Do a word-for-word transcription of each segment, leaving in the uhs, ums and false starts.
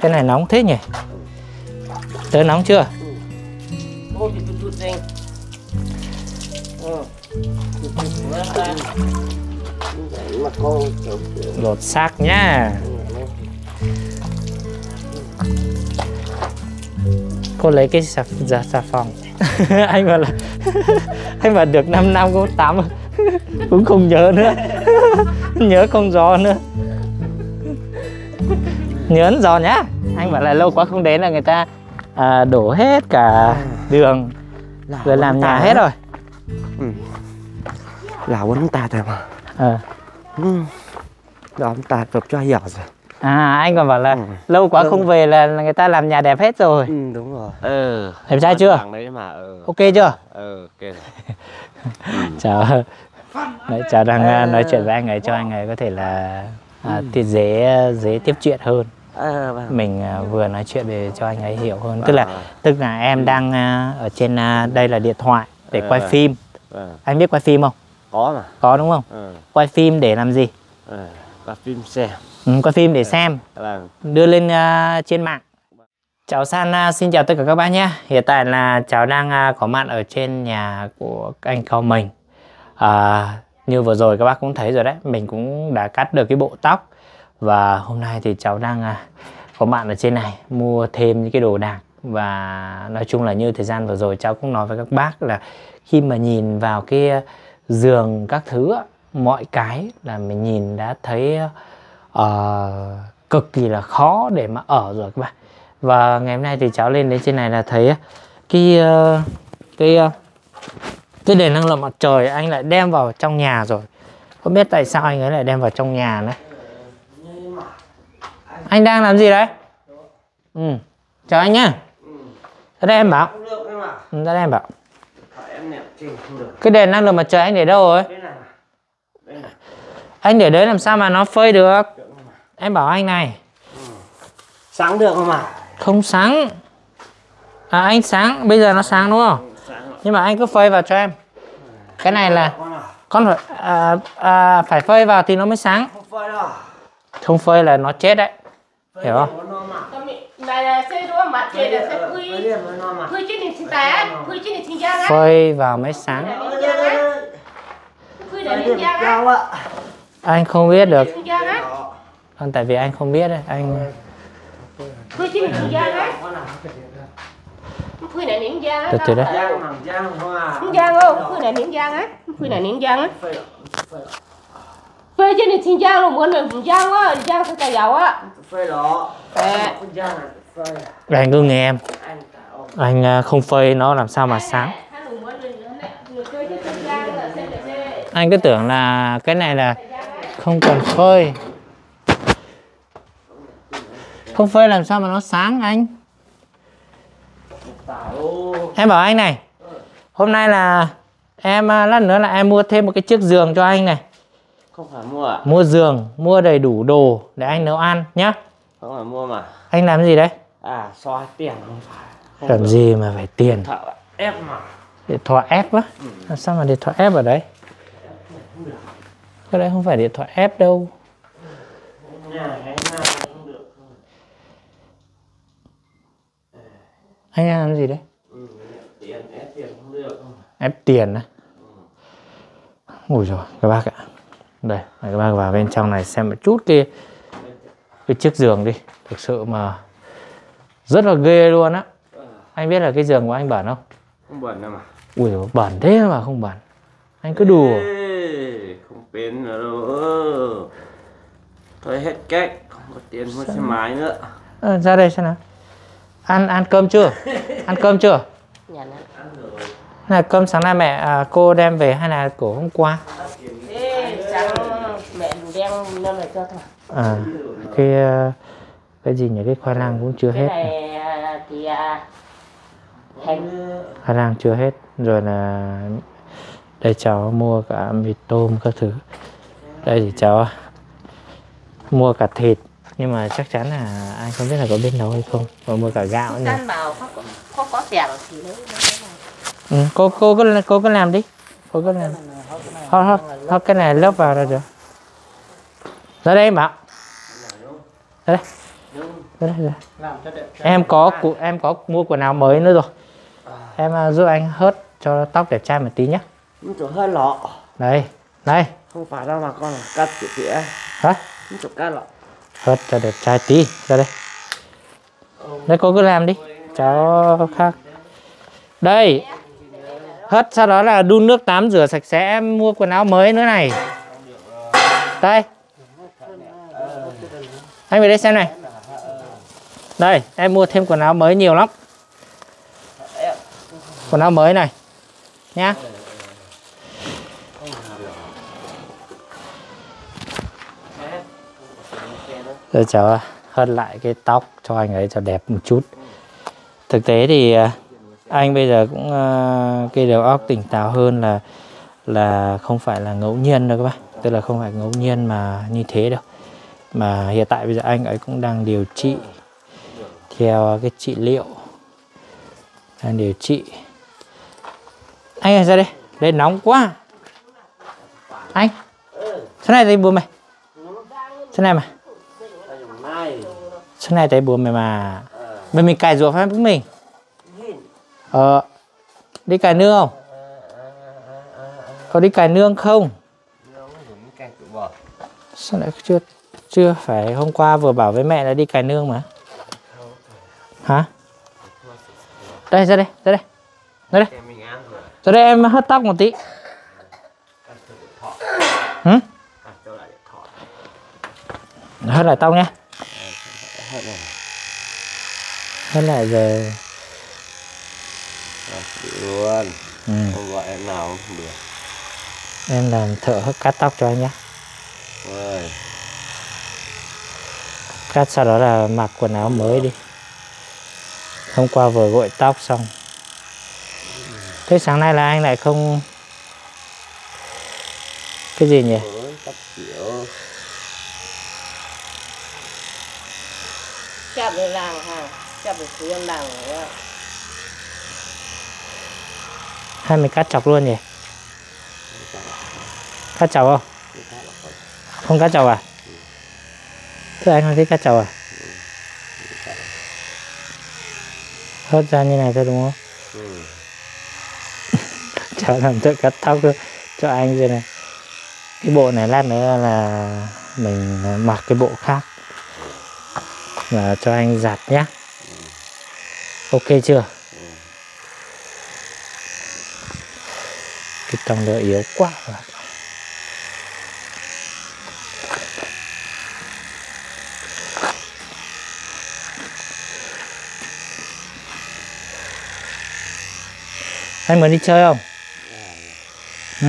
Cái này nóng thế nhỉ? Tớ nóng chưa? Lột xác nhá. Cô lấy cái xà, xà, xà phòng. Anh bảo là anh bảo được năm năm cô tắm cũng không nhớ nữa. Nhớ con giò nữa. Nhớ giò nhá. Anh bảo là lâu quá không đến là người ta à, đổ hết cả đường rồi làm nhà hết rồi. Ừ. Là ông ta thôi mà. Ờ. Ừ. Đó ông ta tập cho hiểu rồi. À anh còn bảo là ừ. lâu quá ừ. không về là người ta làm nhà đẹp hết rồi. Ừ đúng rồi. Ừ. Em trai chưa? Đấy mà. Ừ. Ok chưa? Ừ ok rồi. Chào. Đấy, chào đang à. nói chuyện với anh ấy cho anh ấy có thể là à, thì dễ dễ tiếp chuyện hơn. À, vâng. Mình à, vừa nói chuyện để cho anh ấy hiểu hơn. Tức là tức là em đang à, ở trên à, đây là điện thoại để quay à, phim. À. Anh biết quay phim không? Có mà. Có đúng không? À. Quay phim để làm gì? À. Quay phim xem. Ừ, quay phim để xem. À. Đưa lên uh, trên mạng. Cháu San uh, xin chào tất cả các bạn nhé. Hiện tại là cháu đang uh, có mặt ở trên nhà của anh Cao mình. uh, Như vừa rồi các bác cũng thấy rồi đấy, mình cũng đã cắt được cái bộ tóc. Và hôm nay thì cháu đang uh, có mặt ở trên này mua thêm những cái đồ đạc. Và nói chung là như thời gian vừa rồi cháu cũng nói với các bác là khi mà nhìn vào cái giường các thứ, mọi cái là mình nhìn đã thấy uh, cực kỳ là khó để mà ở rồi các bạn. Và ngày hôm nay thì cháu lên đến trên này là thấy cái uh, cái uh, cái đèn năng lượng mặt trời anh lại đem vào trong nhà rồi. Không biết tại sao anh ấy lại đem vào trong nhà nữa. Anh đang làm gì đấy? Ừ. Chào anh nhá. Ra đây em bảo. Ừ, ra đây em bảo. Cái đèn năng lượng mặt trời anh để đâu rồi? Anh để đấy làm sao mà nó phơi được? Em bảo anh này. Sáng được không ạ? Không sáng. À anh sáng, bây giờ nó sáng đúng không? Nhưng mà anh cứ phơi vào cho em. Cái này là con phải à, à, phải phơi vào thì nó mới sáng. Không phơi đâu. Không phơi là nó chết đấy. Hiểu không? Phơi vào mới sáng. Anh không biết được. Còn tại vì anh không biết đấy, anh từ từ đấy. Giang không? Phơi này miếng giang á. Phơi này miếng giang á. Phơi trên này xin giang luôn, muốn là giang á, giang sẽ cài dầu á. Phơi đó. Anh cứ nghe em. Anh không phơi nó làm sao mà sáng. Anh cứ tưởng là cái này là không cần phơi. Không phơi làm sao mà nó sáng anh. Em bảo anh này, hôm nay là em lát nữa là em mua thêm một cái chiếc giường cho anh này. Không phải mua à? Mua giường, mua đầy đủ đồ để anh nấu ăn nhá. Không phải mua mà. Anh làm gì đấy? À, xóa tiền không phải. Không làm được. Gì mà phải tiền? Thợ ép mà. Điện thoại ép á? Ừ. Làm sao mà điện thoại ép ở đấy? Cái đấy không phải điện thoại ép đâu. Anh làm gì đấy? Ừ, tiền, ép tiền không được. Ép tiền á? Ui rồi các bác ạ. Đây, các bác vào bên trong này xem một chút cái cái chiếc giường đi. Thực sự mà rất là ghê luôn á. Anh biết là cái giường của anh bẩn không? Không bẩn đâu mà. Ui dồi, bẩn thế mà không bẩn. Anh cứ đùa. Ê, không bền nữa đâu. Thôi hết cách, không có tiền mua xe máy nữa. À, ra đây xem nào. Ăn ăn cơm chưa? Ăn cơm chưa? Dạ là cơm sáng nay mẹ à, cô đem về hay là của hôm qua? Ê, sáng mẹ đem đem về cho thôi. À, cái cái gì nhỉ, cái khoai lang cũng chưa cái hết. Này thì hành. Khoai lang chưa hết, rồi là đây cháu mua cả mì tôm các thứ. Đây thì cháu mua cả thịt, nhưng mà chắc chắn là anh không biết là có biết nấu hay không. Và mua cả gạo nữa. San bảo có có có tiền thì lấy. Ừ, cô cô cứ cô cứ làm đi, cô cứ làm. Thôi thôi thôi cái này lớp vào là được. Ra đây em bảo. Ra đây. Đây, đây. Làm cho đẹp. Em có cụ em có mua quần áo mới nữa rồi. Em uh, giúp anh hớt cho tóc đẹp trai một tí nhé. Nó chỗ hơi lọ. Đây, đây. Không phải đâu mà con là cắt kiểu tỉa. Hả? Nó chỗ cắt lọ. Hớt cho đẹp trai tí. Ra đây. Đây cô cứ làm đi. Cháu khác. Đây. Hớt sau đó là đun nước tắm rửa sạch sẽ. Em mua quần áo mới nữa này. Đây. Anh về đây xem này. Đây, em mua thêm quần áo mới nhiều lắm. Quần áo mới này nhá. Rồi cháu hớt lại cái tóc cho anh ấy cho đẹp một chút. Thực tế thì anh bây giờ cũng cái đầu óc tỉnh táo hơn là là không phải là ngẫu nhiên đâu các bạn. Tức là không phải ngẫu nhiên mà như thế đâu. Mà hiện tại bây giờ anh ấy cũng đang điều trị theo cái trị liệu, đang điều trị. Anh ơi ra đây, đây nóng quá. Anh, thế này thấy buồn mày. Thế này mà. Thế này thấy buồn mày mà. Mình mình cài ruột phải với mình. Ờ, đi cài nương không? Có đi cài nương không? Sao lại chưa chưa phải hôm qua vừa bảo với mẹ là đi cài nương mà. Hả? Đây ra đây, ra đây. Ra đây. Ra đây em hớt tóc một tí. Hử? Hớt lại tóc nhé. Hớt lại rồi. Luôn. Ừ. Không gọi em nào không được. Em làm thợ hớt cắt tóc cho anh nhé. Rồi. Cắt sau đó là mặc quần áo mới đi. Hôm qua vừa gội tóc xong. Thế sáng nay là anh lại không... Cái gì nhỉ? Tóc kiểu. Chạm về làng hả? Chạm về phía làng rồi. Hay mình cắt chọc luôn nhỉ? Cắt chọc không? Không cắt chọc à? Thế anh không thích cắt chọc à? Hớt ra như này thôi đúng không? Ừ. Cháu làm tự cắt tóc cho anh rồi này. Cái bộ này lát nữa là mình mặc cái bộ khác và cho anh giặt nhé. Ok chưa? Cái tông lửa yếu quá rồi. Anh muốn đi chơi không? Ừ?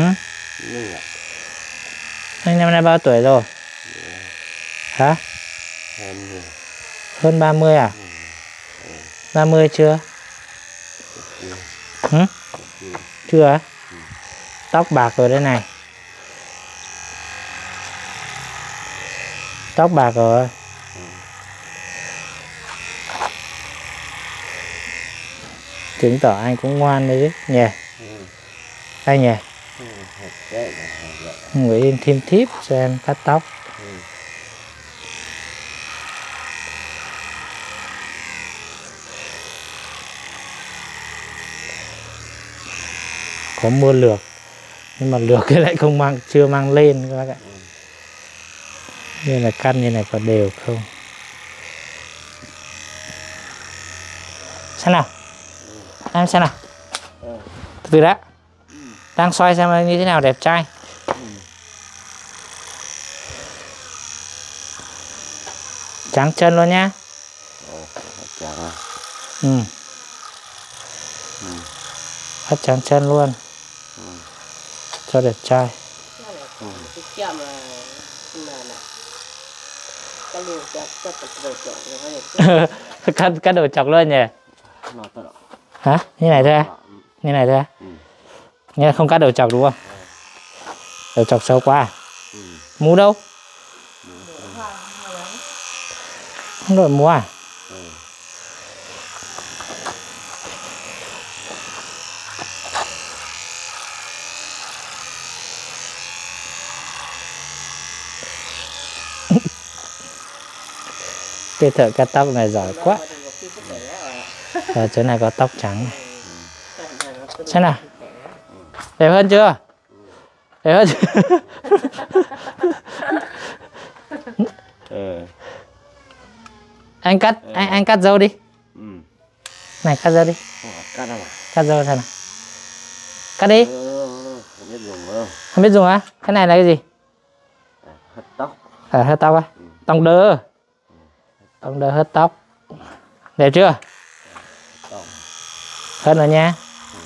Anh năm nay bao tuổi rồi? Hả? Hơn ba mươi à? ba mươi chưa? Ừ? Chưa á? Tóc bạc rồi đây này. Tóc bạc rồi. Chứng tỏ anh cũng ngoan đấy chứ nhỉ? Anh nhỉ? Người in thêm tip cho em cắt tóc. Có mua lược nhưng mà lược cái lại không mang, chưa mang lên các bác ạ. Như là căn như này có đều không? Xem nào, em xem nào. Từ từ đã, đang xoay xem như thế nào đẹp trai. Trắng chân luôn nhá. Ừ. Hất trắng chân luôn. Cho đẹp trai. cắt cắt đầu chọc luôn nhỉ? Hả? Như này thôi à? Như này thôi à? Như là không cắt đầu chọc đúng không? Đầu chọc sâu quá à? Mú đâu? Không đội mú à? Cái thợ cắt tóc này giỏi quá. Ở chỗ này có tóc trắng này. Xem nào. Đẹp hơn chưa? Đẹp hơn chưa? Ừ. Anh cắt, anh anh cắt dâu đi. Ừ. Này cắt dâu đi. Cắt đâu mà? Cắt dâu xem nào. Cắt đi. Ừ, không biết dùng không? Không biết dùng á? Cái này là cái gì? Hớt tóc. À, hớt tóc á? Ừ. Tông đơ. Tông đơ hớt tóc. Đẹp chưa? Hớt nữa nha.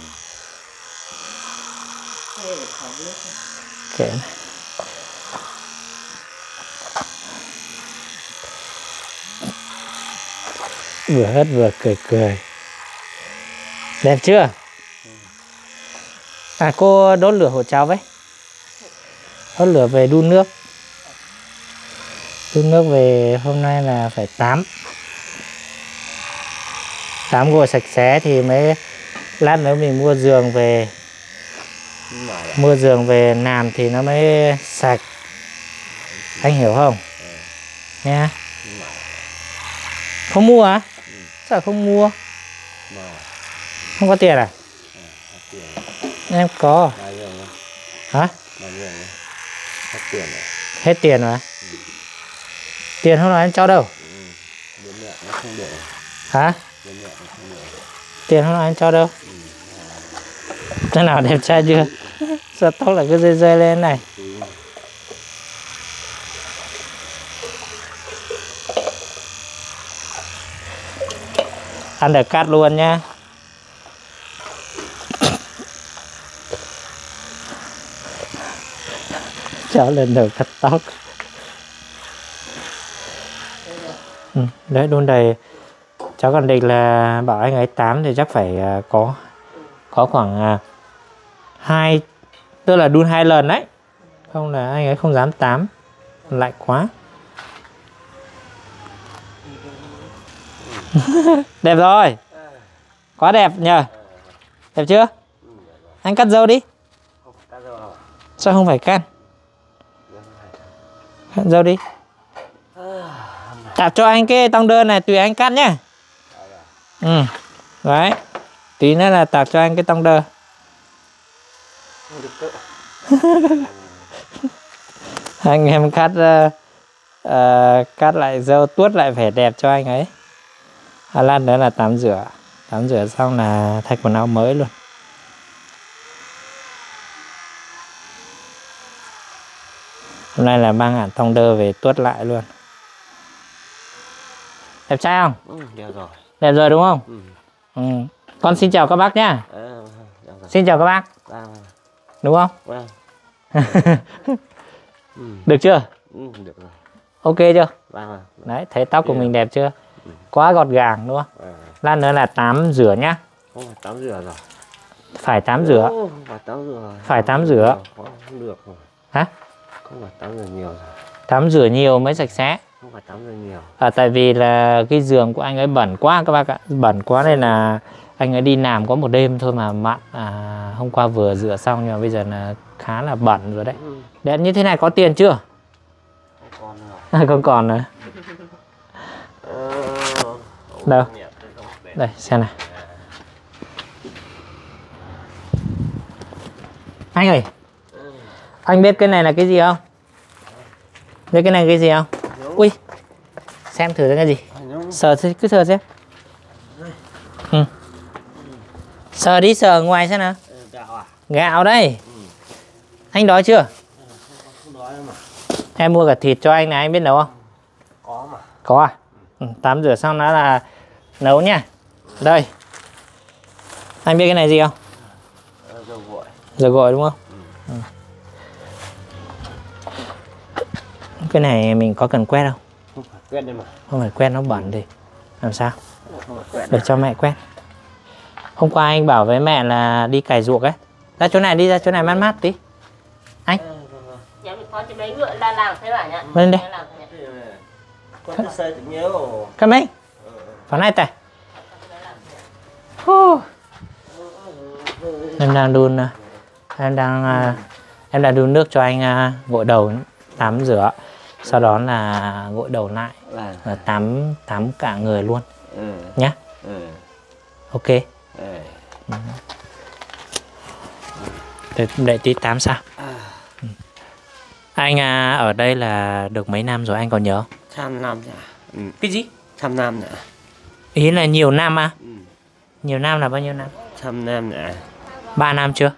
Kệ này. Vừa hớt vừa cười cười. Đẹp chưa? À cô đốt lửa hộ cháu với. Đốt lửa về đun nước. Đun nước về hôm nay là phải tắm. Tắm gội sạch sẽ thì mới lát nữa mình mua giường về. Mua giường về làm thì nó mới sạch. Anh hiểu không? Nha. Không mua à? Sao không mua? Không có tiền à? Em có. Hả? Hết tiền rồi. Tiền hôm nào em cho đâu? Hả? Tiền hôm nào em cho đâu? Thế nào đẹp trai chưa? Sao tóc lại cứ rơi rơi lên này? Ăn được cắt luôn nha. Cháu lần đầu cắt tóc. Ừ, đấy đun đầy. Cháu còn định là bảo anh ấy tám thì chắc phải uh, có có khoảng uh, hai, tức là đun hai lần đấy, không là anh ấy không dám tám, lạnh quá. Đẹp rồi, quá đẹp nhờ. Đẹp chưa? Anh cắt dâu đi. Sao không phải cắt? Cắt dâu đi. Tạp cho anh cái tông đơn này, tùy anh cắt nhé. Ừ. Đấy. Tí nữa là tạp cho anh cái tông đơn. Anh em cắt uh, uh, cắt lại dâu tuốt lại vẻ đẹp cho anh ấy. À, lát nữa là tắm rửa. Tắm rửa xong là thay quần áo mới luôn. Hôm nay là mang hẳn tông đơ về tuốt lại luôn. Đẹp trai không? Ừ, đẹp rồi. Đẹp rồi đúng không? Ừ. Ừ. Con xin chào các bác nhá. Ừ, xin chào các bác. Vâng. Đúng không? Vâng. Ừ. Được chưa? Ừ, được rồi. Ok chưa? Vâng. Đấy, thấy tóc của mình đẹp chưa? Ừ. Quá gọt gàng đúng không? Vâng. Lát nữa là tắm rửa nhá. Không phải tắm rửa rồi. Phải tắm rửa. Không phải tắm rửa. Phải tắm rửa. Không được rồi. Hả? Không phải tắm rửa nhiều rồi. Tắm rửa nhiều mới sạch sẽ. Không phải tắm rửa nhiều. À, tại vì là cái giường của anh ấy bẩn quá các bác ạ. Bẩn quá nên là anh ấy đi làm có một đêm thôi mà mặn. À, hôm qua vừa rửa xong nhưng mà bây giờ là khá là bẩn rồi đấy. Ừ. Đẹp như thế này có tiền chưa? Không còn nữa. À, không còn nữa. Ờ... Đâu? Đây, xem này. Anh ơi, anh biết cái này là cái gì không? Biết cái này là cái gì không? Ui, xem thử cái gì. Sờ cứ sờ xem. Ừ. Sờ đi, sờ ngoài xem nào. Gạo à? Gạo đấy. Ừ. Anh đói chưa? Không đói mà. Em mua cả thịt cho anh này, anh biết nấu không? Có mà. Có à? Ừ, tắm rửa xong đó là nấu nha. Đây. Anh biết cái này gì không? Dầu gội. Dầu gội đúng không? Ừ. Ừ. Cái này mình có cần quét không? Không phải quét đây mà. Không phải quét, nó bẩn thì làm sao? Để cho mẹ quét. Hôm qua anh bảo với mẹ là đi cày ruộng ấy. Ra chỗ này đi, ra chỗ này mát mát tí. Anh. Nhà mình có mấy ngựa là làm thế bảo nhá. Lên đây. Con cứ xây tự nhớ. Cái mấy? Phản này tay. Em đang đun em đang em đang đun nước cho anh gội đầu, tắm rửa. Sau đó là gội đầu lại, Vâng. là tắm tắm cả người luôn Ừ. nhá. Ừ. Ok. Ừ. Để, để tí tắm sao? À. Anh à, ở đây là được mấy năm rồi anh còn nhớ không? Trăm năm nhỉ? Ừ. Cái gì? Trăm năm nhỉ? Ý là nhiều năm à? Ừ. Nhiều năm là bao nhiêu năm? Trăm năm nhỉ? Ba năm chưa?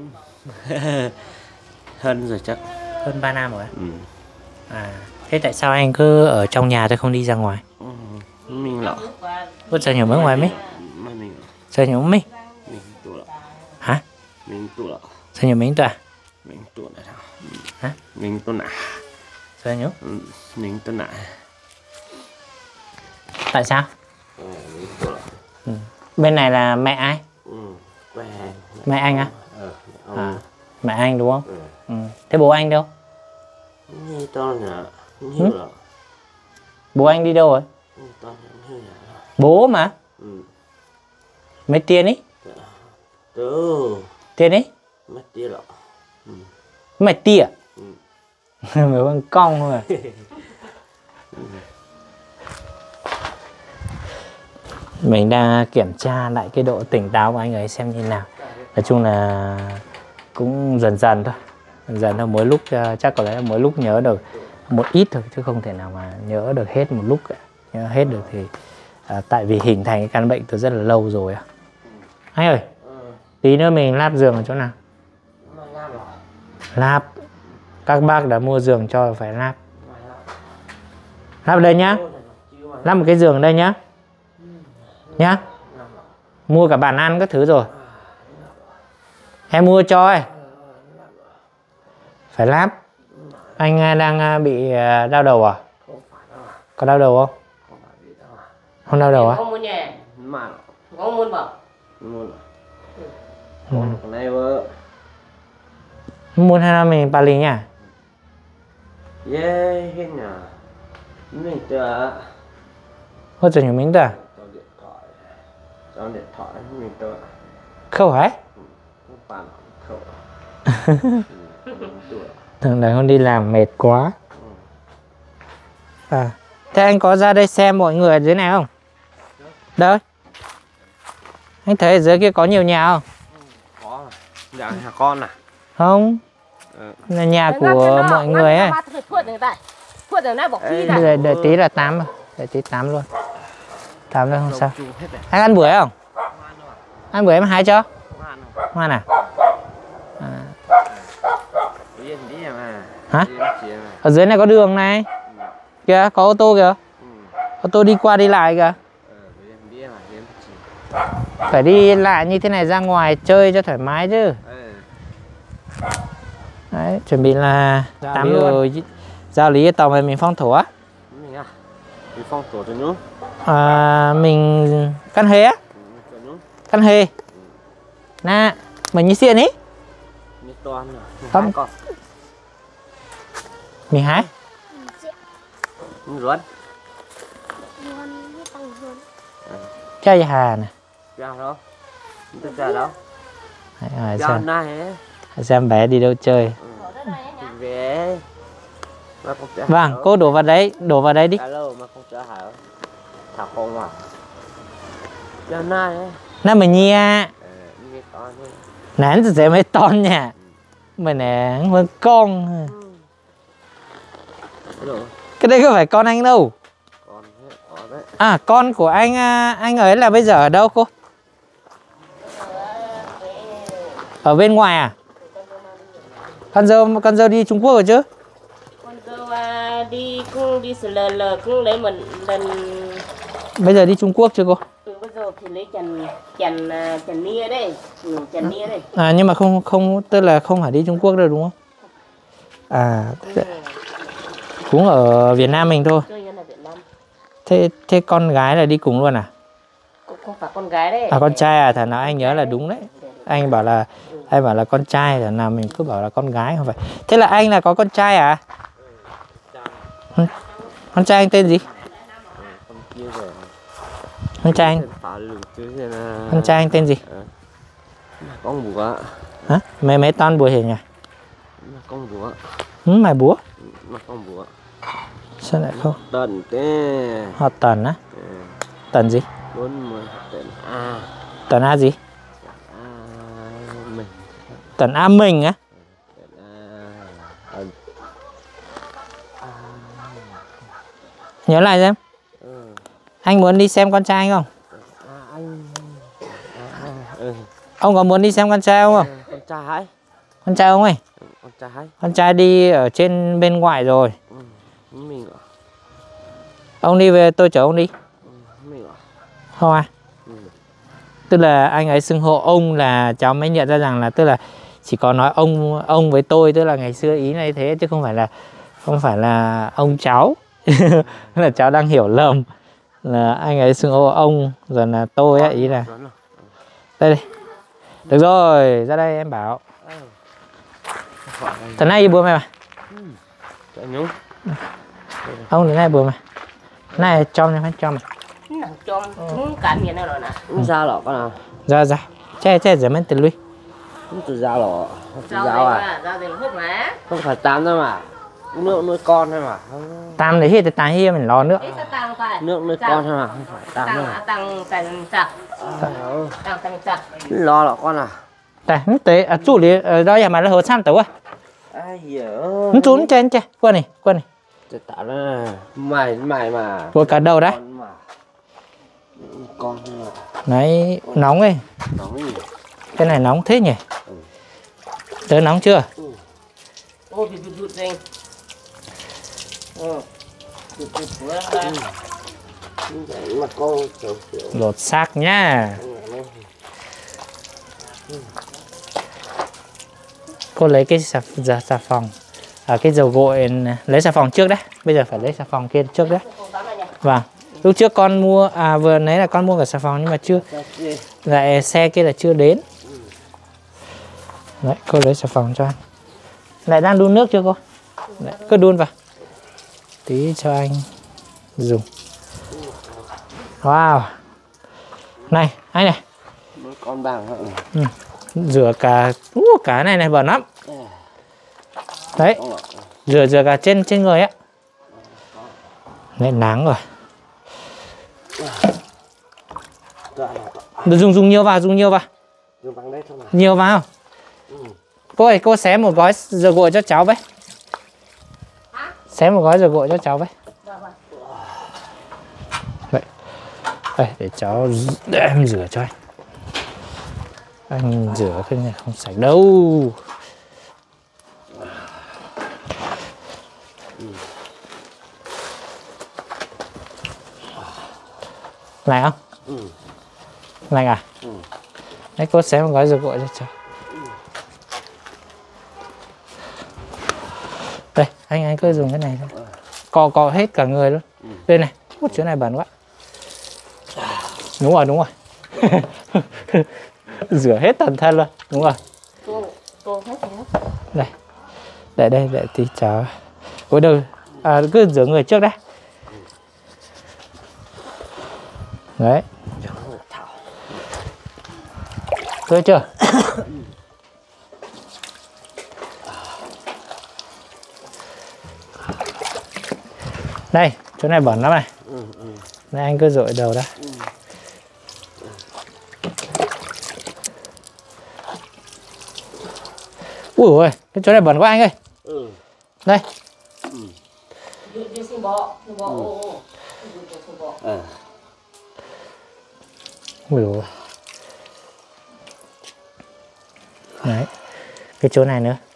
Hơn rồi chắc. Hơn ba năm rồi á? Ừ. À, thế tại sao anh cứ ở trong nhà thôi không đi ra ngoài? Ừ. Mình lọ. Vứt ra nhiều mấy ngoài mấy? Mà mình Sao nhiều mấy? mình tụ lọ. Hả? Mình tụ lọ. Sao nhiều mấy tòa? Mình tụ lại nào. Hả? Mình tụ nạ. Sao nhiều? Ừ. Mình tụ nạ. Tại sao? Ừ. Mình tụ lọ. Ừ. Bên này là mẹ ai? Ừ. Quen. Mẹ anh á? Ừ. À, mẹ anh đúng không? Ừ. Ừ. Thế bố anh đâu? Như to nhỉ? Như lọ. Bố anh đi đâu rồi? Như to như nhỉ? Bố mà? Ừ. Mấy tiền ý? Từ. Tiền ý? Mất tiêu lọ. Mày tia? Ừ. Mấy con cong thôi à? Mình đang kiểm tra lại cái độ tỉnh táo của anh ấy xem như nào. Nói chung là cũng dần dần thôi. Dần dần thôi, mỗi lúc uh, chắc có lẽ là mỗi lúc nhớ được một ít thôi, chứ không thể nào mà nhớ được hết một lúc cả. Nhớ hết được thì uh, tại vì hình thành cái căn bệnh từ rất là lâu rồi. Anh ơi, tí nữa mình láp giường ở chỗ nào? Láp. Các bác đã mua giường cho phải láp. Láp ở đây nhá. Lắp một cái giường ở đây nhá. Nhá. Mua cả bàn ăn các thứ rồi. Em mua cho ấy. Phải lắp. Anh đang bị đau đầu à? Có đau đầu không? Không đau đầu á? Không muốn nhỉ? Mà Không muốn bảo. muốn. Ừ. Cái này vợ. Muốn hay là mình bà lì nhá? Yeah, cái nhà. Mình chờ. Hốt cho nhiều mình tờ. Cho điện thoại. Cho điện thoại mình chờ. Không phải. Không bàn không. Thường là con đi làm mệt quá. À, thế anh có ra đây xem mọi người ở dưới này không? Đâu? Anh thấy ở dưới kia có nhiều nhà không? Có mà. Dạ nhà con à? Không. Ừ. Là nhà của mọi người ấy. Đợi, đợi tí là tám rồi. Đợi tí tám luôn. Tám luôn không sao. Anh ăn bưởi không? Ăn bưởi em hái cho? Ngoan à? À. Hả? Ở dưới này có đường này. Kìa, có ô tô kìa. Ô tô đi qua đi lại kìa. Phải đi lại như thế này ra ngoài chơi cho thoải mái chứ. Đấy, chuẩn bị là tắm rồi. Giao lý tàu này mình phong thổ á. Mình à? Mình phong thổ cho nhú. À, mình căn hê á. Căn hê. Nè, mình như xiên ý. Mình toàn Không. Mình hái. Mình ruột. Chơi hà nè. Chào đâu? Tôi chào đâu? Rồi, Chào xem, này. xem bé đi đâu chơi. Về. Vâng, cô đổ vào đấy, đổ vào đấy đi. Alo mà không chở hả? Thảo không à? Chào này. Nè mình nha. Nghe con đi. Nãy tôi sẽ mấy ton nha. Mình nè, con con. Cái đấy không phải con anh đâu. Con có đấy. À, con của anh, anh ấy là bây giờ ở đâu cô? Ở bên ngoài à? Con dâu, con dâu đi Trung Quốc rồi chứ? Con dâu à, đi cũng đi sờ lờ lờ cũng lấy một lần. Bây giờ đi Trung Quốc chưa cô? Ừ, bây giờ thì lấy chằn chằn chằn nia đây, ừ, chằn nia đây. À, nhưng mà không không tức là không phải đi Trung Quốc đâu đúng không? À, cũng ở Việt Nam mình thôi. Thế thế con gái là đi cùng luôn à? Cũng không phải con gái đấy. À, con trai à? Thằng nào anh nhớ là đúng đấy. Anh bảo là anh bảo là con trai, thằng nào mình cứ bảo là con gái không phải. Thế là anh là có con trai à? Ừ. Con trai anh tên gì? Con trai anh. Con trai anh tên gì? Con búa. Hả? Mấy mấy ton búa gì nhỉ? Con búa. Ừ, mày búa. Con búa. Sao lại không? Tần thế. Họ tần á? Ừ. Tần gì? Bốn mươi tần A. Tần A gì? A mình. Tần A mình á? Tần A. A. Nhớ lại xem. Ừ. Anh muốn đi xem con trai anh không? À, anh. À, ừ. Ông có muốn đi xem con trai không? À, con trai. Con trai ông ơi. Con trai. Con trai đi ở trên bên ngoài rồi. Ừ. Mình ạ. Ông đi về tôi chở ông đi. Ừ. Mình ạ. Không à? Ừ. Tức là anh ấy xưng hô ông là cháu mới nhận ra rằng là tức là chỉ có nói ông ông với tôi, tức là ngày xưa ý này thế chứ không phải là không phải là ông cháu. Là cháu đang hiểu lầm là anh ấy xưng hô ông rồi là tôi ấy, ý là đây đi. Được rồi, ra đây em bảo. Thằng này bữa mày mà. Ông thế này bữa mày. Này cho này phải cho mày. Cho chúng cảm nhận rồi nè. Ra lọ con nào? Ra ra. Che che giờ mình từ lui. Không từ ra lọ. Rau Rau à? rau thì hút mà. Không phải tám đâu mà. Nước nuôi con thôi mà. Tam để hết thì tám hết mình lo nước. Nước nuôi con thôi mà, không phải tám đâu. Tăng tăng chặt. Tăng tăng chặt. Lo lọ con à? Đây, nó tế à chủ lý ở đó nhà mà nó hồ sam tấu à. Ai giời. Nó trốn trên che. Qua này, qua này. Trời tạo ra mày mày mà. Vừa cả đầu đấy. Con mà. Con thôi mà. Đấy, nóng ấy. Nóng gì? Cái này nóng thế nhỉ? Ừ. Tớ nóng chưa? Ừ. Ô bị rụt rụt lên. Ờ. Rụt rụt quá ra. Vậy mà con kiểu kiểu. Lột xác nhá. Cô lấy cái xà, xà, xà phòng à, cái dầu gội, lấy xà phòng trước đấy. Bây giờ phải lấy xà phòng kia trước đấy. Vâng. Lúc trước con mua, à vừa nãy là con mua cả xà phòng nhưng mà chưa, lại xe kia là chưa đến. Đấy, cô lấy xà phòng cho anh. Lại đang đun nước chưa cô? Đấy, cứ đun vào. Tí cho anh dùng. Wow. Này, anh này. Con bàng hả? Ừ. Rửa cả uh, cả này này bẩn lắm. Đấy. Rửa rửa cả trên trên người á. Đấy, nắng rồi. Dùng dùng nhiều vào, dùng nhiều vào. Nhiều vào. Cô ơi, cô xé một gói dầu gội cho cháu với. Xé một gói dầu gội cho cháu với. Vậy. Đây, để cháu để em rửa cho anh. Anh rửa cái này không sạch đâu. Lạnh không? Ừ. Lạnh à? Ừ. Đấy, cô xé một gói dầu gội cho cháu. Đây, anh anh cứ dùng cái này thôi. Cọ cọ hết cả người luôn. Ừ. Đây này, một chỗ này bẩn quá. Đúng rồi, đúng rồi. Rửa hết toàn thân luôn, đúng rồi. Cô, cô hết rồi. Đây, để đây, để tí cháu. Ôi đâu, à, cứ rửa người trước đây. Đấy. Thôi chưa? Đây, chỗ này bẩn lắm này. Đây, anh cứ dội đầu đây. Ui ôi, cái chỗ này bẩn quá anh ơi. Ừ. Đây. Ừ. Ui ôi. Đấy. Cái chỗ này nữa.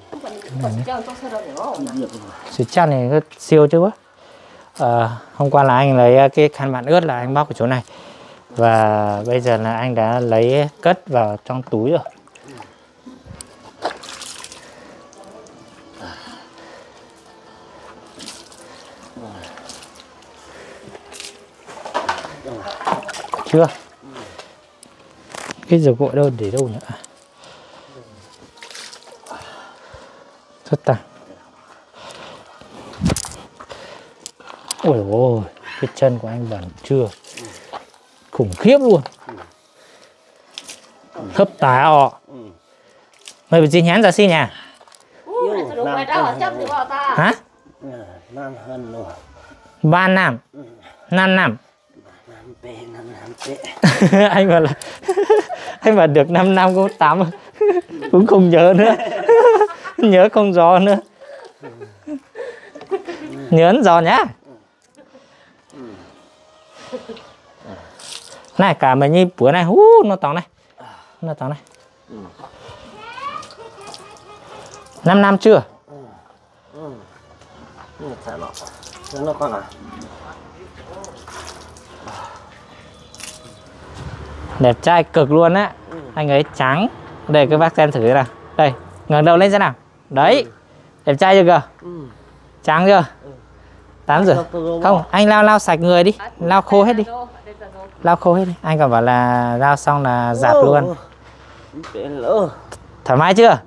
Sự chăn này nó siêu chứ quá. À, hôm qua là anh lấy cái khăn mặt ướt là anh bóc ở chỗ này. Và bây giờ là anh đã lấy cất vào trong túi rồi. Chưa? Cái dầu gội đâu để đâu nữa? Xuất tăng. Ôi ôi, cái chân của anh bẩn chưa? Khủng khiếp luôn. Thấp tá ọ. Mày bị gì nhán ra xin nhà? Hả? năm hơn rồi. ba năm, năm năm. Năm tệ, năm năm tệ. Anh bảo là anh bảo được năm năm cũng tám cũng không nhớ nữa. Nhớ không rõ nữa. Nhớ rõ nhá. Này cả mình như bữa này hú nó to này. Nó to này. năm năm chưa? Nó con à? Đẹp trai cực luôn á. Ừ. Anh ấy trắng. Đây các bác xem thử nào. Đây, ngẩng đầu lên xem nào. Đấy. Ừ. Đẹp trai chưa kìa? Ừ. Trắng chưa? Ừ. Tám rồi. Không, anh lau lau sạch người đi. Lau khô hết đi. Lau khô hết đi. Anh còn bảo là lau xong là giặt luôn. Thoải mái chưa?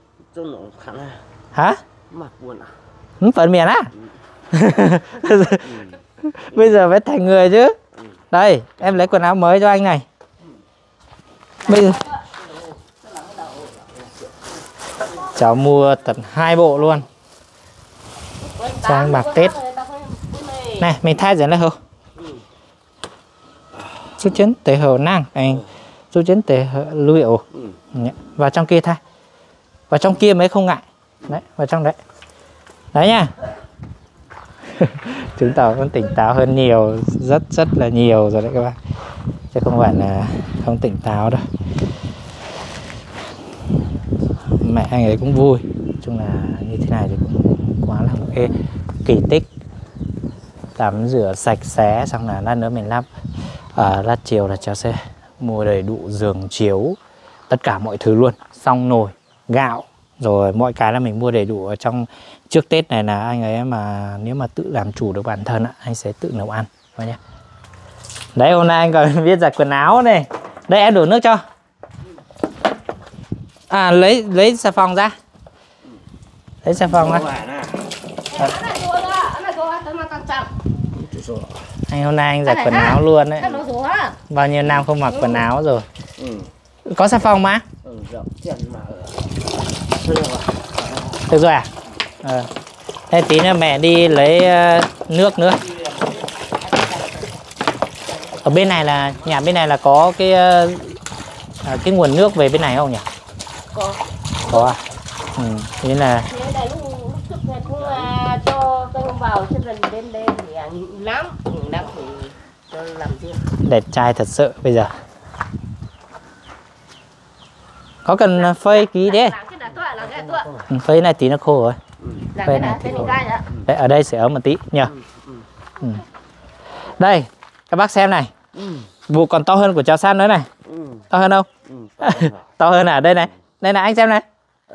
Hả? Ừ, phần miền á? Ừ. Bây giờ phải thành người chứ. Đây, em lấy quần áo mới cho anh này. Bây giờ cháu mua tận hai bộ luôn cho anh mặc Tết. Này, mình thay dẫn lại hầu. Chú chấn tế hầu năng anh. Chú chấn tế lưu ổ. Vào trong kia thay. Vào trong kia mới không ngại. Đấy, vào trong đấy. Đấy nha. Chúng ta vẫn tỉnh táo hơn nhiều, rất rất là nhiều rồi đấy các bạn, chứ không phải là không tỉnh táo đâu. Mẹ anh ấy cũng vui, chung là như thế này thì cũng quá là một cái kỳ tích. Tắm rửa sạch sẽ xong là lát nữa mình lắp à, lát chiều là cháu sẽ mua đầy đủ giường chiếu, tất cả mọi thứ luôn, xong nồi gạo rồi mọi cái là mình mua đầy đủ ở trong. Trước Tết này là anh ấy mà nếu mà tự làm chủ được bản thân anh sẽ tự nấu ăn thôi nhé. Đấy, hôm nay anh còn biết giặt quần áo này. Đây em đổ nước cho. À lấy lấy xà phòng ra. Lấy xà phòng ra. Anh hôm nay anh giặt quần áo luôn đấy. Bao nhiêu năm không mặc quần áo rồi. Có xà phòng mà. Được rồi à? Ờ. Thế tí nữa mẹ đi lấy uh, nước nữa. Ở bên này là nhà bên này là có cái uh, uh, cái nguồn nước về bên này không nhỉ? Có. Có à? Ừ. Thế là cho tôi vào chứ lần lên lên thì lắm, lắm thì cho làm gì? đẹp trai thật sự bây giờ. Có cần phơi ký đấy. Ừ, phơi này tí nó khô rồi. Phơi này tí khô. Đấy, ở đây sẽ ấm một tí nhờ. Ừ. Đây, các bác xem này. Vụ còn to hơn của cháu San nữa này. To hơn không? To hơn à? Đây này. Đây này anh xem này.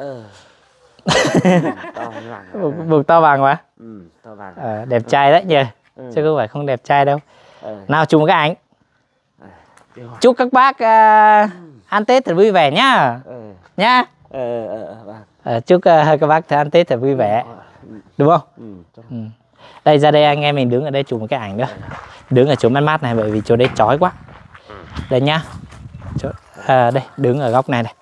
Buộc to bằng mà. À, đẹp trai đấy nhờ. Chứ không phải không đẹp trai đâu. Nào chụp một cái ảnh. Chúc các bác uh, ăn Tết thật vui vẻ nhá. Ừ. Nhá. Ừ, ừ, ừ. Chúc uh, các bác ăn Tết thật vui vẻ. Đúng không? Ừ. Ừ. Đây ra đây anh em mình đứng ở đây chụp một cái ảnh nữa. Đứng ở chỗ mát mát này bởi vì chỗ đây chói quá. Đây nhá. Chỗ, à, đây đứng ở góc này này.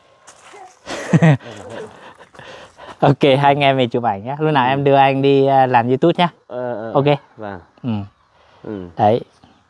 Ok, hai anh em mình chụp ảnh nhá. Lúc nào em đưa anh đi uh, làm YouTube nhá. Ừ, ok. Vâng. Ừ. Ừ. Đấy.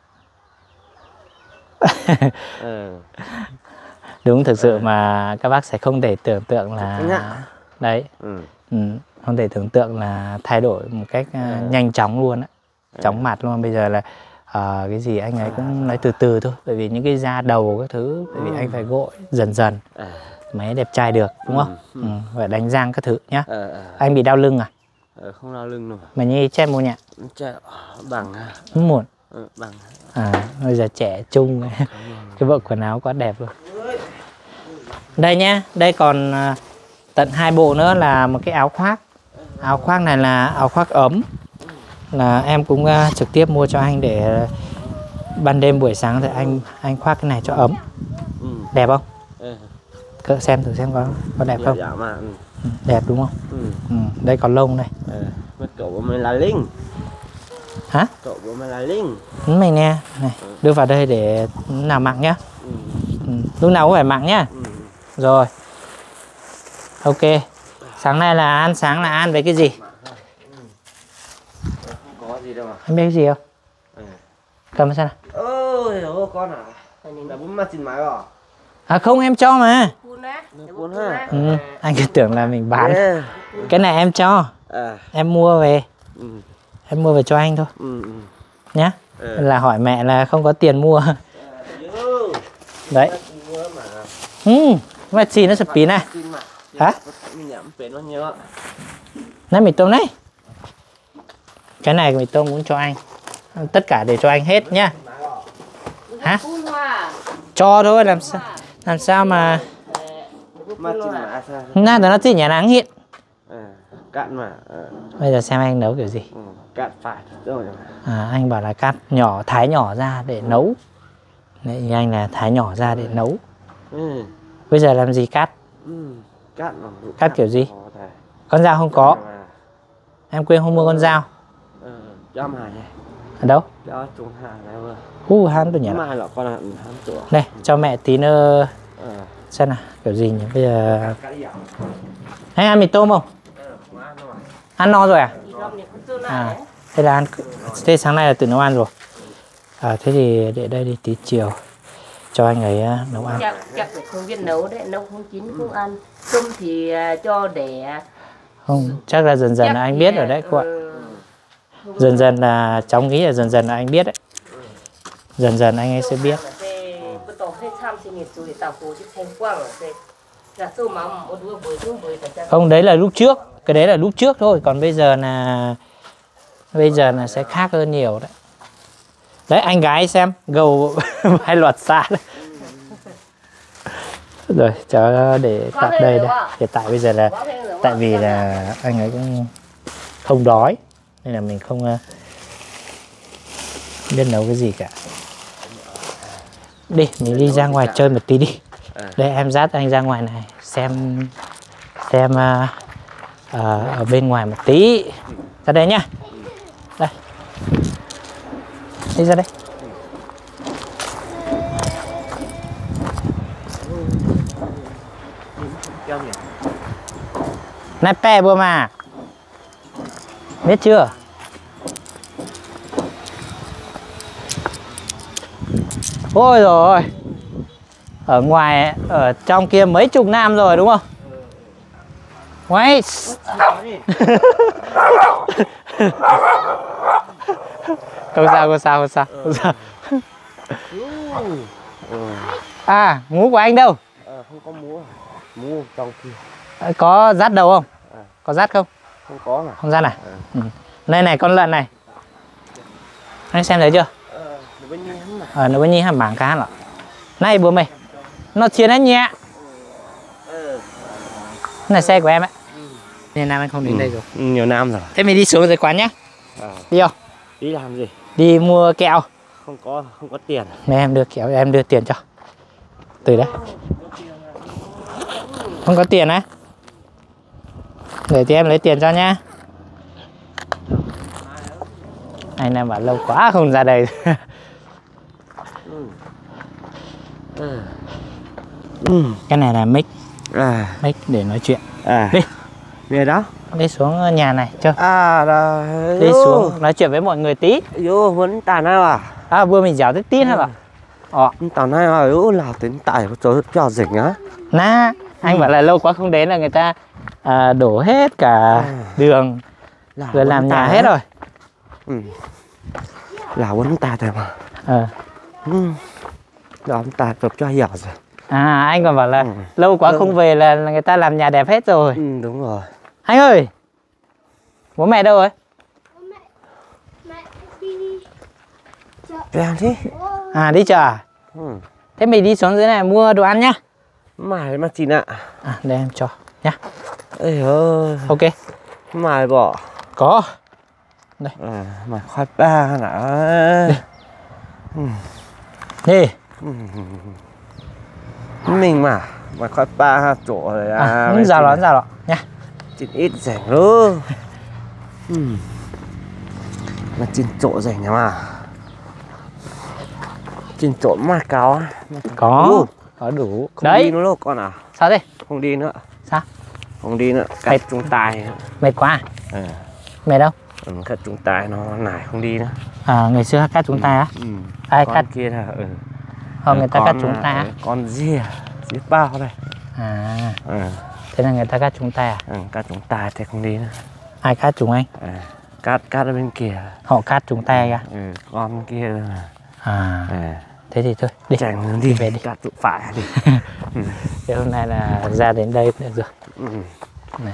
Ừ. Đúng, thực sự mà các bác sẽ không thể tưởng tượng là đấy. Ừ. Ừ. Không thể tưởng tượng là thay đổi một cách uh, nhanh chóng luôn á, chóng mặt luôn. Bây giờ là uh, cái gì anh ấy cũng nói từ từ thôi, bởi vì những cái da đầu các thứ, bởi vì anh phải gội dần dần mới đẹp trai được, đúng không? Ừ. Phải đánh răng các thứ nhá. Anh bị đau lưng à? Không đau lưng đâu. Mà như chen mua nhỉ? Bằng. Không muộn. Ừ, bằng. À, bây giờ trẻ trung. Cái bộ quần áo quá đẹp luôn. Đây nhá, đây còn uh, tận hai bộ nữa là một cái áo khoác. Áo khoác này là áo khoác ấm. Là em cũng uh, trực tiếp mua cho anh để uh, ban đêm buổi sáng thì anh anh khoác cái này cho ấm. Ừ. Đẹp không? Ừ. Cỡ xem thử xem có có đẹp không? Dạ, dạ mà. Ừ. Đẹp đúng không? Ừ. Ừ. Đây còn lông này. Ừ. Cậu của mình là Linh. Hả? Cậu của mình là Linh. Mày nè, này, đưa vào đây để nào mặc nhá. Ừ. Ừ. Lúc nào cũng phải mặc nhá. Ừ. Rồi. Ok. Sáng nay là ăn sáng là ăn với cái gì? gì đâu mà. Anh biết cái gì không? Ừ. Cầm xem nào. Ôi ôi con à. Là bún ma chín máy à? À không, em cho mà. Phun á. Phun ha. Ừ, anh cứ tưởng là mình bán. Yeah. Cái này em cho. À. Em mua về. Ừ. Em mua về cho anh thôi. Ừ. Nhá. Ừ. Là hỏi mẹ là không có tiền mua. Ừ. Đấy. Ừ, mà chỉ nó sụp pí này. Hả? Mình nhắm bén nó nhớ. Này mì tôm này. Cái này mì tôm cũng cho anh. Tất cả để cho anh hết nhá. Hả? Cho thôi, làm sao làm sao mà Ma chín máy sao? na nó chỉ nhà nắng hiện. À, cạn mà. À. Bây giờ xem anh nấu kiểu gì. Ừ, cạn phải rồi. À, anh bảo là cắt nhỏ, thái nhỏ ra để nấu. Đấy, ý anh là thái nhỏ ra để nấu. Ừ. Bây giờ làm gì cắt? Ừ. Cạn mà. Cắt kiểu gì? Con dao không có. Em quên không mua con dao. Ừ, cho mà này. Ở đâu? Cho chúng hà này vừa. U hắn tôi nhỉ. Mà là con là hắn tuổi. Đây, cho mẹ tí nữa. Ờ. Xem nào, kiểu gì nhỉ? Bây giờ anh ăn mì tôm không? Ăn no rồi à? À, thế là ăn. Thế sáng nay là tự nấu ăn rồi. À, thế thì để đây đi tí chiều cho anh ấy uh, nấu ăn. Chắc chắc phải không biết nấu đấy, nấu không chín không ăn. Cơm thì uh, cho để Không, chắc là dần dần chắc là anh thì, biết rồi đấy cô ạ. ừ. Dần dần là cháu nghĩ là dần dần là anh biết đấy. Dần dần anh ấy sẽ biết. Không, đấy là lúc trước. Cái đấy là lúc trước thôi. Còn bây giờ là Bây giờ là sẽ khác hơn nhiều đấy. Đấy, anh gái xem gầu vai loạt xa đấy. Rồi, cháu để tạm đây đây. Hiện tại bây giờ là tại vì là anh ấy cũng không đói nên là mình không biết nấu cái gì cả. Đi, mình đi ra ngoài chơi một tí đi. Đây, em dắt anh ra ngoài này xem xem uh, uh, ở bên ngoài một tí. Ra đây nhá. Đây. Đi ra đây. Này pe bữa mà. Biết chưa? Ôi rồi. Ở ngoài, ở trong kia mấy chục năm rồi đúng không? Ngoài. Không sao, không sao, không sao, không sao. À, mũ của anh đâu? À, không có mũ. Mũ trong kia. Có dắt đầu không? Có dắt không? Không có mà. Không dắt à? Ừ. Đây này, con lợn này. Anh xem thấy chưa? Ờ, nó bên nhi hàm bảng cá lọ. Này bố mày, nó chiến hết nhẹ. Cái này xe của em ấy. Nên Nam anh không đến ừ. đây rồi. Nhiều năm rồi. Thế mình đi xuống dưới quán nhá. À. Đi không? Đi làm gì? Đi mua kẹo. Không có, không có tiền. Này em đưa kẹo, em đưa tiền cho. Từ đấy. Không có tiền á? Để thì em lấy tiền cho nhá. Anh em bảo lâu quá không ra đây. Ừ. Ừ. Cái này là mic. À. Mic để nói chuyện. À. Đi. Về đó. Đi xuống nhà này chơi. À rồi. Đi xuống nói chuyện với mọi người tí. Vô vẫn tàn nào à? À vừa mình giáo tới tin hả? Ờ. Tàn nào à? Ủa là tính tải cho cho rỉnh á. Na, anh bảo là lâu quá không đến là người ta à, đổ hết cả à. đường là rồi làm nhà hết rồi. Ừ. Là vẫn tàn rồi mà. Ờ. Ừ. Đó tàn được cho hiểu rồi. À anh còn bảo là ừ. lâu quá ừ. không về là người ta làm nhà đẹp hết rồi. Ừ, đúng rồi. Anh ơi, bố mẹ đâu rồi? Bố mẹ, mẹ đi chợ. Về ăn đi. À đi chợ à? Ừ. Thế mình đi xuống dưới này mua đồ ăn nhá. Mải mà chị ạ. À, để em cho nhá. Ê ơi. Ok. Mải bỏ. Có. Đây. À, mải khoai ba nè. Đi. Ừ. Đi. Ừ. Mình mà mải khoai ba chỗ rồi à. À rào đó, rào đó nha. Chín ít rảnh luôn. Ừ. Mà chín chỗ rảnh mà. Chín chỗ mà cao á. Có. Đủ. Có đủ. Không đấy. Đi nữa luôn con à? Sao thế? Không đi nữa. Sao? Không đi nữa. Cắt chúng tài. Mệt quá à? À. Mệt đâu? Ừ, cắt trúng tai nó nải không đi nữa. À, ngày xưa cắt trúng tai á? Ừ. Ai Con cắt? kia là ừ. Không, người ta con, cắt trúng tai á? Con ria, ria bao đây. À, Ừ. thế là người ta cắt trúng tai à? Ừ, cắt trúng tai thì không đi nữa. Ai cắt trúng anh? À, cắt cắt ở bên kia. Họ cắt trúng tay ra. Ừ, con kia là À, à. thế thì thôi, đi. Chẳng đi về đi. cắt trúng phải đi. Ừ. Thế hôm nay là ra đến đây được rồi. Ừ. Đấy.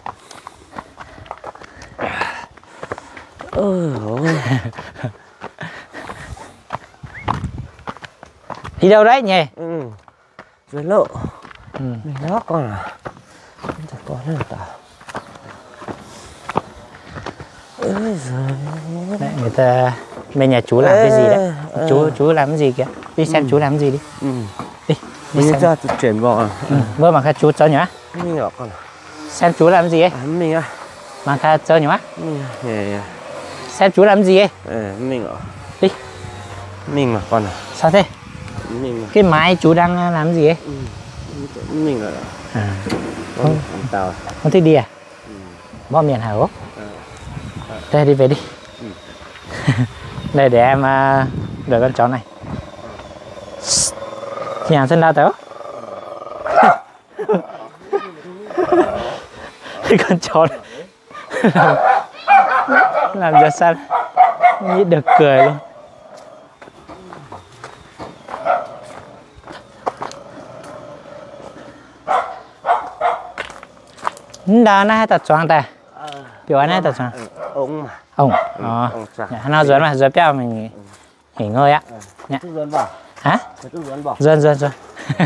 Ừ. Đi đâu đấy nhỉ? Ừ. Dưới lộ. Ừ. Mình đó con à. Không thể có nữa tao. Ôi giời. Đấy, người ta bên nhà chú làm cái gì đấy? Ê, Chú chú làm cái gì kìa? Đi xem Ừ. chú làm cái gì đi. Ừ. Đi. Đi Mình xem. ra tôi chuyển vào. Ừ. Vâng mà khai chú cho nhá. Mình ở con à. Xem chú làm gì ấy? À, mình à. Mà khai cho nhá. Mình à. Yeah, yeah. Xem chú làm gì ấy? Ờ, mình ở. Đi. Mình mà con à. Sao thế? Mình mà. Cái máy chú đang làm gì ấy? Ừ. Mình ở. À, Con con tao à. không thích đi à? Ừ. Bỏ miền hả Úc? Ờ. Đây đi về đi. Ừ. Đây để em uh, đợi con chó này. Nhà sân đau tớ. Cái con chó này làm, làm cho sao nghĩ được cười luôn. Đó nó hay tập choáng ta. Kiểu anh hay tập choáng. Ông mà. Ông. Ừ, Ờ. ông choáng. Nó dướn mà dướn cho mình nghỉ, nghỉ ngơi á. Nhá. Cứ dướn vào. Hả? Cứ dướn vào. Dướn dướn dướn.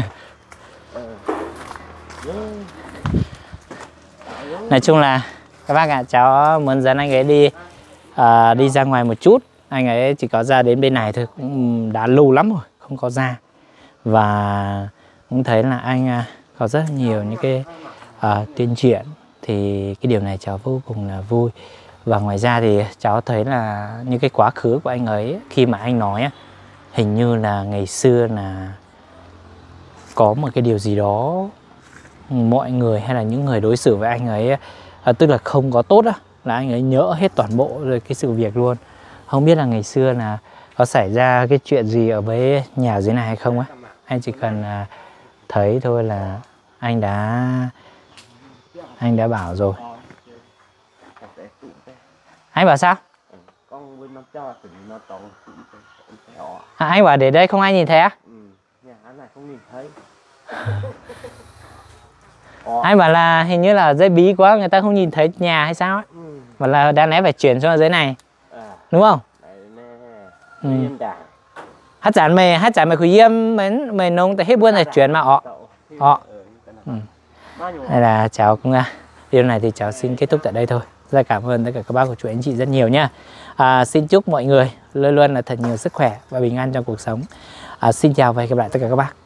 Nói chung là các bác ạ, à, cháu muốn dẫn anh ấy đi uh, đi ra ngoài một chút. Anh ấy chỉ có ra đến bên này thôi, cũng đã lâu lắm rồi không có ra. Và cũng thấy là anh uh, có rất nhiều những cái uh, tuyên truyền. Thì cái điều này cháu vô cùng là vui. Và ngoài ra thì cháu thấy là những cái quá khứ của anh ấy, khi mà anh nói hình như là ngày xưa là có một cái điều gì đó mọi người hay là những người đối xử với anh ấy à, tức là không có tốt á, là anh ấy nhớ hết toàn bộ rồi cái sự việc luôn. Không biết là ngày xưa là có xảy ra cái chuyện gì ở với nhà dưới này hay không á. Anh chỉ cần à, thấy thôi là anh đã anh đã bảo rồi. Anh bảo sao? À, anh bảo để đây không ai nhìn thấy á? Anh bảo là hình như là dây bí quá người ta không nhìn thấy nhà hay sao á. Bảo là đáng lẽ phải chuyển xuống dưới này. Đúng không? Ừ. Hát chán mày, hát chán mày khuyên yếm mày mày nông tại hết buôn là chuyển mà ọ. Ọ. Ừ. Đây là cháu cũng video này thì cháu xin kết thúc tại đây thôi. Rất là cảm ơn tất cả các bác của chú anh chị rất nhiều nha. À, xin chúc mọi người luôn luôn là thật nhiều sức khỏe và bình an trong cuộc sống. À, xin chào và hẹn gặp lại tất cả các bác.